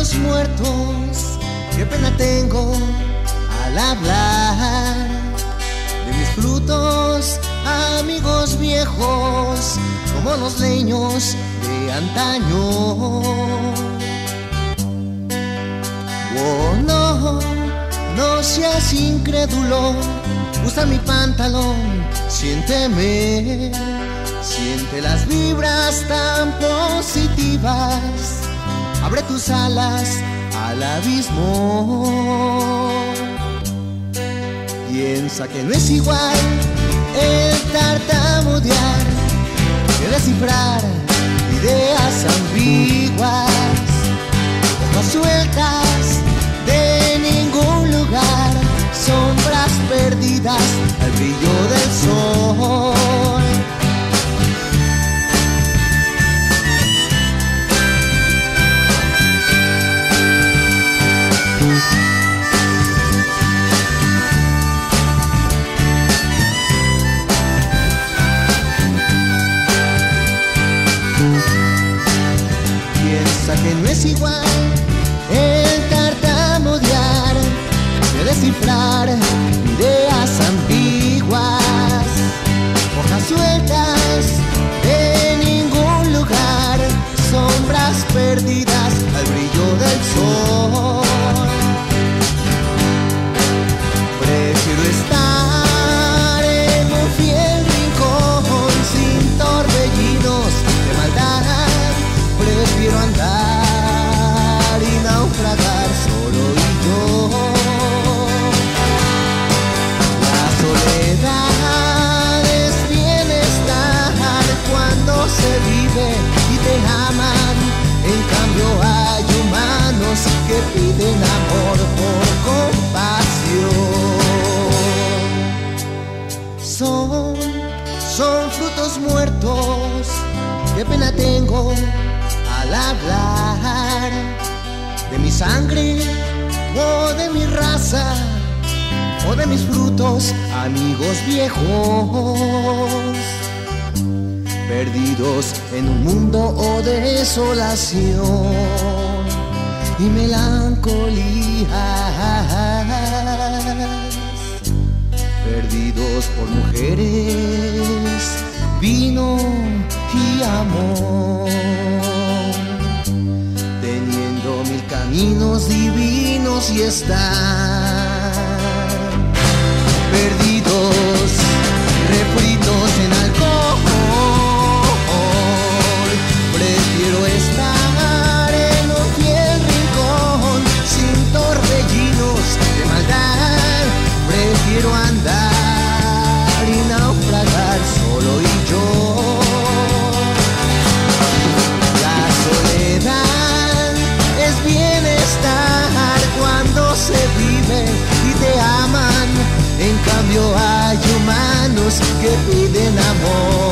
frutos muertos, qué pena tengo al hablar de mis frutos, amigos viejos, como los leños de antaño. Oh, no, no seas incrédulo, usa mi pantalón, siénteme, siente las vibras tan positivas, abre tus alas al abismo. Piensa que no es igual el tartamudear que descifrar ideas ambiguas, hojas sueltas de ningún lugar, sombras perdidas al brillo del sol. Piensa que no es igual el tartamudear que descifrar ideas ambiguas, hojas sueltas de ningún lugar, sombras perdidas al brillo del sol. Prefiero estar en un fiel rincón sin torbellinos de maldad, prefiero andar y naufragar solo y yo. La soledad es bienestar cuando se vive y te aman. En cambio hay humanos que piden amor por compasión. Son frutos muertos, qué pena tengo al hablar de mi sangre o de mi raza o de mis frutos, amigos viejos, perdidos en un mundo o desolación y melancolías, perdidos por mujeres, vino y amor, teniendo mil caminos divinos y están perdidos, refritos en alcohol. Prefiero estar en un fiel rincón sin torbellinos de maldad, prefiero andar y naufragar solo y yo. La soledad es bienestar cuando se vive y te aman. En cambio hay humanos que piden amor